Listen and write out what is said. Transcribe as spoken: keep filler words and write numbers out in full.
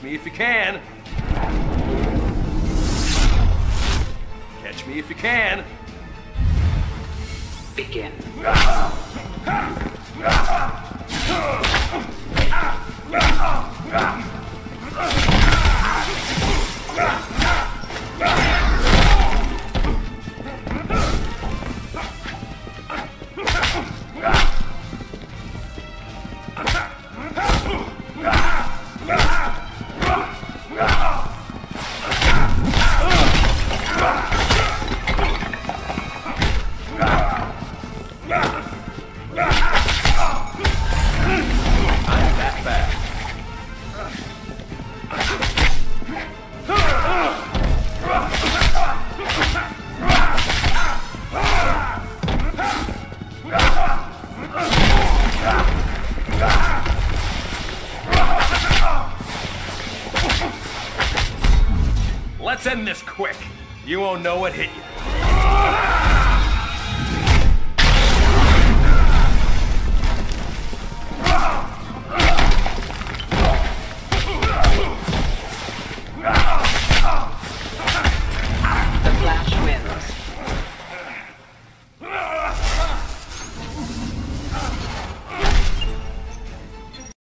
Catch me if you can. Catch me if you can. Begin. Let's end this quick. You won't know what hit you.